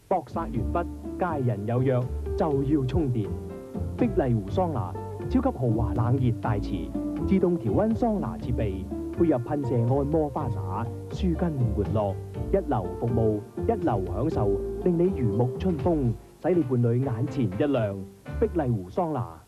搏殺完畢，佳人有約就要充電。碧麗湖桑拿，超級豪華冷熱大池，自動調溫桑拿設備，配合噴射按摩花灑，舒筋活絡，一流服務，一流享受，令你如沐春風，使你伴侶眼前一亮。碧麗湖桑拿。